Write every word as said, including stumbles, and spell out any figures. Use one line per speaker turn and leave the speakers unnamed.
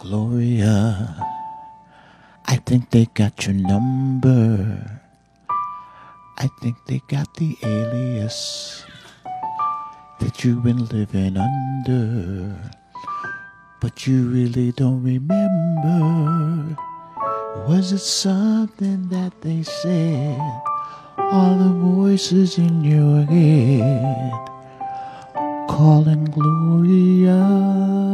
Gloria, I think they got your number. I think they got the alias that you've been living under, but you really don't remember. Was it something that they said? All the voices in your head calling Gloria.